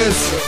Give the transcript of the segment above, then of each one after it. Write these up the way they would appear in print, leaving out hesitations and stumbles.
Dizzle.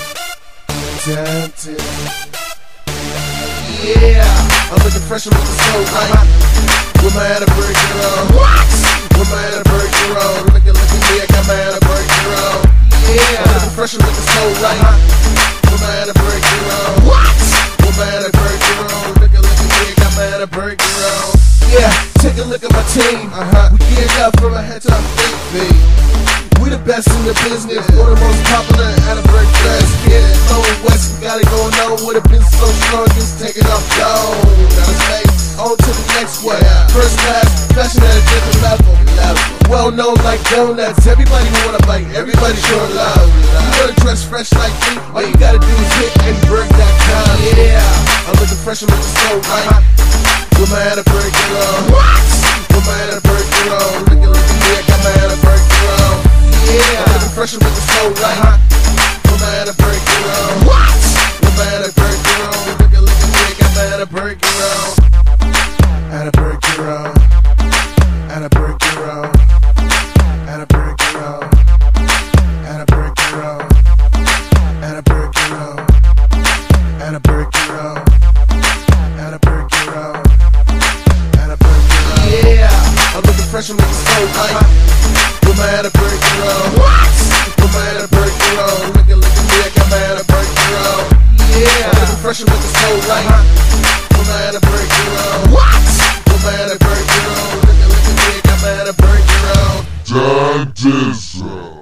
Yeah, I'm looking fresh, I'm looking so right. With my anniversary on. What? With my anniversary on. Look at me, I got my anniversary on. Yeah, I'm looking fresh, I'm looking so right. With my anniversary on. What? With my anniversary on. Look at me, I got my anniversary on. Yeah, take a look at my team. We geared up from our head to our feet, baby. We the best in the business, we're the most popular anniversary dress. Yeah, low west, we got it going on. With a business so strong, just take it off down. Gotta stay on to the next one. First class, fashion at a different level. Well known like donuts, everybody wanna bite, everybody showing love. You wanna dress fresh like me, all you gotta do is hit and break that time. Yeah, I'm looking fresh, I'm looking so right. With my anniversary on. What? With my anniversary on. Look at me, I got my anniversary on. Yeah, I'm looking fresh, I'm looking so right. With my anniversary on. What? With my anniversary on. Look at me, I got my anniversary on. Anniversary on. Anniversary on. Anniversary on. Anniversary on. Anniversary on. Anniversary on. Anniversary on. Yeah, I'm looking fresh, I'm looking so right. With my anniversary on. What? With my anniversary on. Look at me, I got my anniversary on. Yeah, I'm looking fresh, I'm looking so right. With my anniversary on. What? With my anniversary on. Look at me, I got my anniversary on. Dizzle.